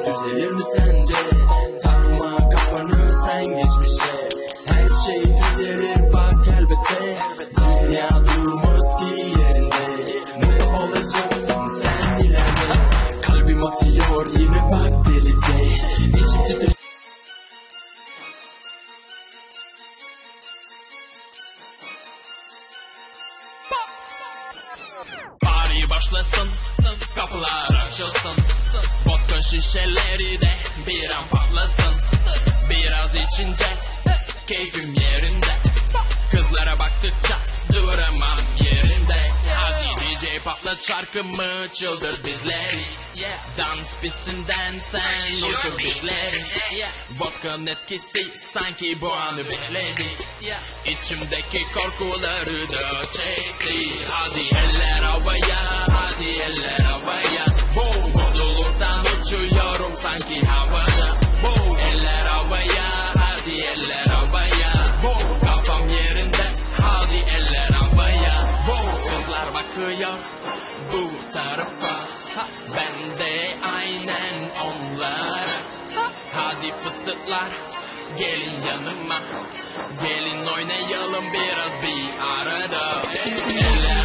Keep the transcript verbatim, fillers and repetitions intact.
düzelir mi sence? Takma kafanı sen geçmişe, her şey düzelir bak elbette. Dünya durmaz ki yerinde, mutlu olacaksın sen ileride. Kalbim atıyor yine bak delice, içim titriyor. Party başlasın, kapılar açılsın, vodka şişeleri de bir an patlasın. Biraz içince keyfim yerinde, kızlara baktıkça duramam yerimde. Hadi D J patlat şarkımı, çıldır bizleri. Dans pistinden sen uçur bizleri. Vodka'nın etkisi sanki bu anı bekledi, İçimdeki korkuları da çekti. Hadi eller havaya, hadi eller havaya. Boom, mutluluktan uçuyorum sanki havada. Boom, eller havaya, hadi eller havaya. Boom, kafam yerinde, hadi eller havaya. Boom, kızlar bakıyor bu tarafa, ben de aynen onlara. Hadi fıstıklar gelin yanıma, gelin oynayalım biraz bir arada. Eller